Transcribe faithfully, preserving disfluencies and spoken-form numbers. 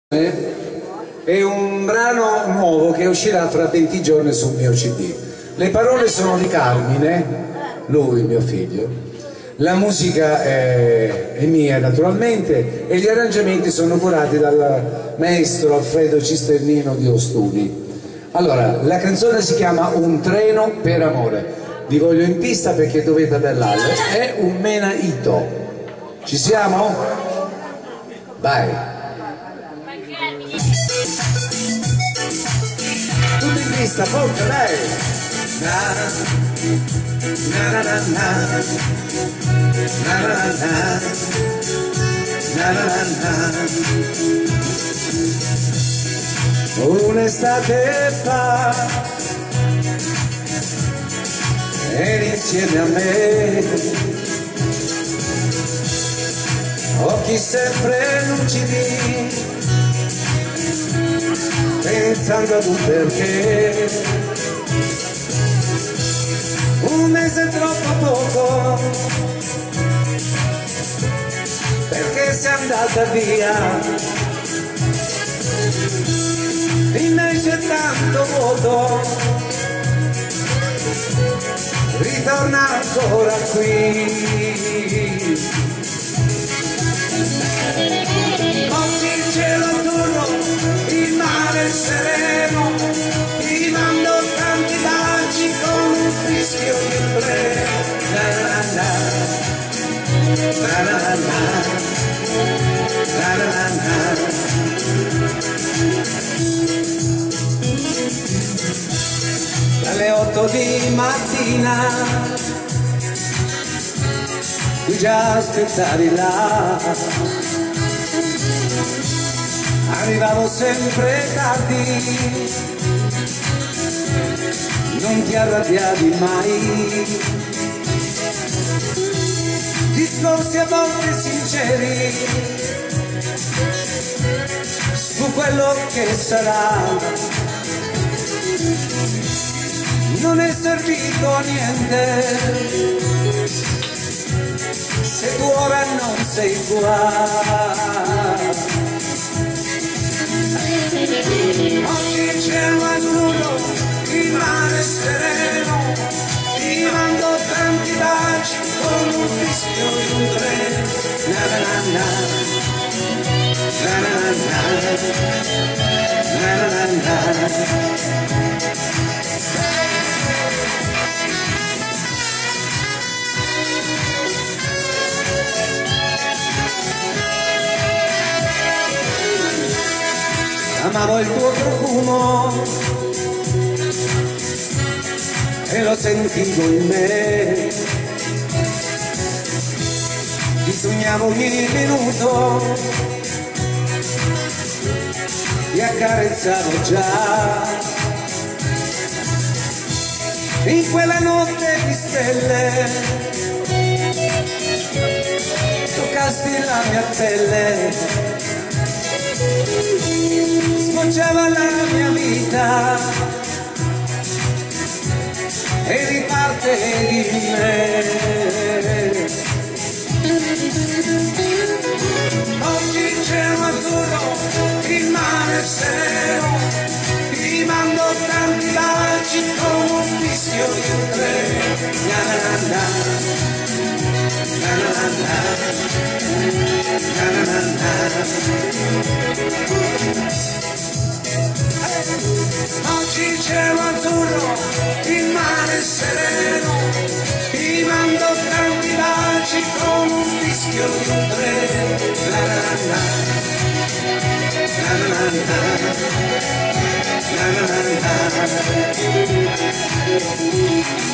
È un brano nuovo che uscirà fra venti giorni sul mio C D. Le parole sono di Carmine, lui mio figlio, la musica è, è mia naturalmente e gli arrangiamenti sono curati dal maestro Alfredo Cisternino di Ostuni. Allora, la canzone si chiama Un treno per amore. Vi voglio in pista perché dovete ballarla. È un menaito. Ci siamo? Vai! Tutti in pista, forza, dai! Na, na, na, na, na, na, na, na, na, na, na. Un'estate fa eri insieme a me, occhi sempre lucidi, pensando ad un perché. Un mese è troppo poco, perché sei andata via. In me c'è tanto vuoto, ritorna ancora qui. Oggi il cielo azzurro, il mare sereno, ti mando tanti baci con un fischio di un treno. La la la, la la la, la la la. Dalle otto di mattina tu già aspettavi là, arrivavo sempre tardi, non ti arrabbiavi mai, discorsi a volte sinceri su quello che sarà. Non è servito a niente se tu ora non sei qua. Oggi il cielo azzurro, il mare sereno, ti mando tanti baci con un fischio di un treno. Na na na, na na na, na na na. Amavo il tuo profumo e lo sentivo in me, ti sognavo ogni minuto, ti accarezzavo già, in quella notte di stelle toccasti la mia pelle, sfoggiava la mia vita e riparte di me. Oggi il cielo azzurro, il mare sereno, ti mando tanti baci con un fischio di un treno. Na na na, na na na, na na na. Oggi il cielo azzurro, il mare sereno, ti mando tanti baci con un fischio di un treno. La la la, la la la, la la la.